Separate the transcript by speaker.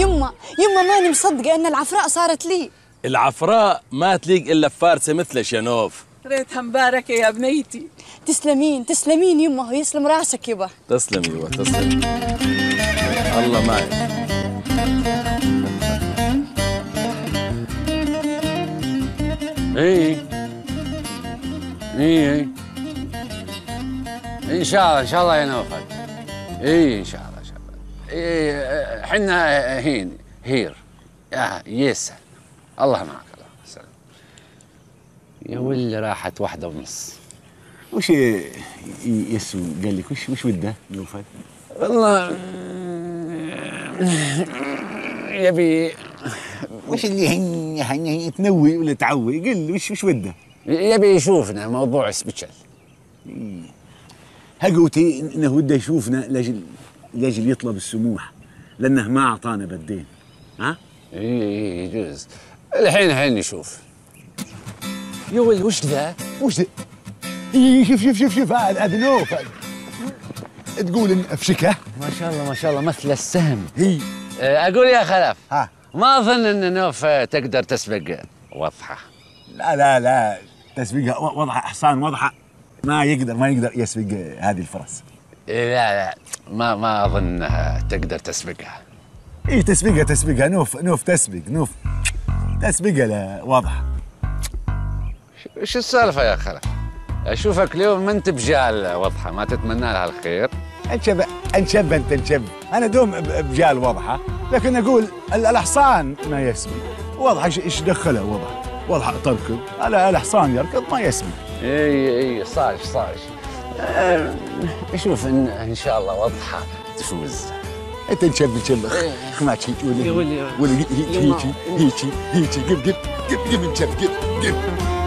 Speaker 1: يما ماني مصدقة إن العفراء صارت لي.
Speaker 2: العفراء ما تليق إلا بفارسة مثلك يا نوف.
Speaker 3: ريتها مباركة يا بنيتي.
Speaker 1: تسلمين يما، ويسلم راسك يبا.
Speaker 2: تسلمي يبا تسلمي. الله معك.
Speaker 4: اي ان شاء الله يا نوفل. ان شاء الله حنا هير يسر. الله معك. الله سلام. يا ولي راحت 1:30.
Speaker 5: وش يسو قال لك وش وده نوفل؟
Speaker 4: والله يبي
Speaker 5: وش اللي هني تنوي ولا تعوي؟ قل لي وش وده؟
Speaker 4: يبي يشوفنا موضوع سبيشال.
Speaker 5: هقوتي انه وده يشوفنا لاجل يطلب السموح، لانه ما اعطانا بدين. ها؟
Speaker 4: اي يجوز. الحين نشوف. يا ولد وش ذا؟
Speaker 5: وش ذا؟ شوف هذا نوف. تقول ان افشكه؟
Speaker 4: ما شاء الله مثل السهم.
Speaker 5: هي
Speaker 4: اقول يا خلف.
Speaker 5: ها؟
Speaker 4: ما اظن ان نوف تقدر تسبق وضحه.
Speaker 5: لا تسبقها وضحه حصان وضحه ما يقدر يسبق هذه الفرس.
Speaker 4: لا ما اظن انها تقدر تسبقها.
Speaker 5: ايه تسبقها نوف تسبقها لا واضحه.
Speaker 4: ايش السالفه يا خلف؟ اشوفك اليوم ما انت بجال وضحه، ما تتمنى لها الخير.
Speaker 5: انشب انا دوم بجال وضحه، لكن اقول الحصان ما يسبق وضحه. ايش دخله وضحه تركض الحصان يركض ما يسبق.
Speaker 4: اي صاج اشوف ان شاء الله وضحه تفوز.
Speaker 5: انت نشب خماتشي ولا هيجي قب نشب قب